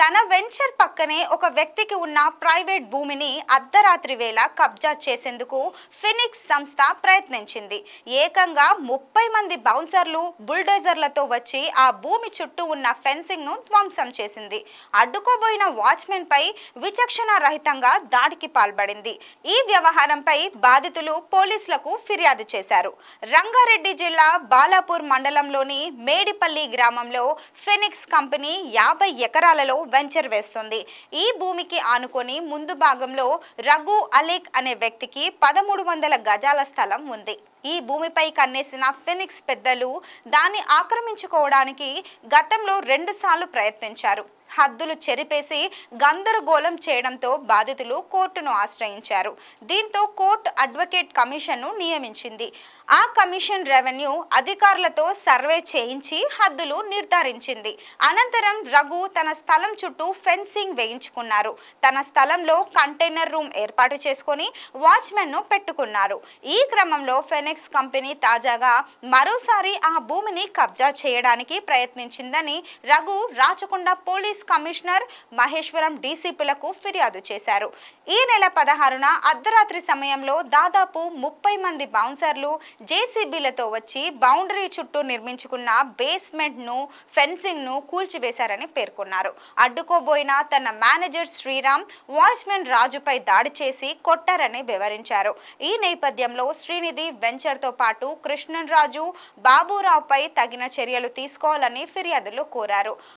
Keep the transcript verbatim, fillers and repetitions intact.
తన వెంచర్ పక్కనే ఒక వ్యక్తికి ఉన్న ప్రైవేట్ భూమిని అర్ధరాత్రి వేళ కబ్జా చేసేందుకు ఫినిక్స్ సంస్థ ప్రయత్నించింది. ఏకంగా ముప్పై మంది బౌన్సర్లు బుల్డోజర్లతో వచ్చి ఆ భూమి చుట్టూ ఉన్న ఫెన్సింగ్ ను ధ్వంసం చేసింది. అడ్డుకోబోయిన వాచ్మెన్ పై విచక్షణ రహితంగా దాడికి పాల్పడింది. ఈ వ్యవహారంపై బాధితులు పోలీసులకు ఫిర్యాదు చేశారు. రంగారెడ్డి జిల్లా బాలాపూర్ మండలంలోని మేడిపల్లి గ్రామంలో ఫినిక్స్ కంపెనీ యాభై ఎకరాలలో వెంచర్ వేస్తుంది. ఈ భూమికి ఆనుకొని ముందు భాగంలో రఘు అలేక్ అనే వ్యక్తికి పదమూడు వందల గజాల స్థలం ఉంది. ఈ భూమిపై కన్నేసిన ఫినిక్స్ పెద్దలు దాన్ని ఆక్రమించుకోవడానికి గతంలో రెండు సార్లు ప్రయత్నించారు. హద్దులు చెరిపేసి గందరగోళం చేయడంతో బాధితులు కోర్టును ఆశ్రయించారు. దీంతో కోర్టు అడ్వకేట్ కమిషన్ను నియమించింది. ఆ కమిషన్ రెవెన్యూ అధికారులతో సర్వే చేయించి హద్దులు నిర్ధారించింది. అనంతరం రఘు తన స్థలం చుట్టూ ఫెన్సింగ్ వేయించుకున్నారు. తన స్థలంలో కంటైనర్ రూమ్ ఏర్పాటు చేసుకుని వాచ్మెన్ ను పెట్టుకున్నారు. ఈ క్రమంలో ఫెనిక్స్ కంపెనీ తాజాగా మరోసారి ఆ భూమిని కబ్జా చేయడానికి ప్రయత్నించిందని రఘు రాచకొండ పోలీస్ కమిషనర్ మహేశ్వరం డీసీపీలకు ఫిర్యాదు చేశారు. ఈ నెల పదహారున అర్ధరాత్రి సమయంలో దాదాపు ముప్పై మంది బౌన్సర్లు జేసీబీలతో వచ్చి బౌండరీ చుట్టూ నిర్మించుకున్న బేస్మెంట్ ను ఫెన్సింగ్ ను కూల్చివేశారని పేర్కొన్నారు. అడ్డుకోబోయిన తన మేనేజర్ శ్రీరామ్ వాచ్మెన్ రాజుపై దాడి చేసి కొట్టారని వివరించారు. ఈ నేపథ్యంలో శ్రీనిధి వెంచర్ తో పాటు కృష్ణన్ రాజు బాబురావుపై తగిన చర్యలు తీసుకోవాలని ఫిర్యాదులు కోరారు.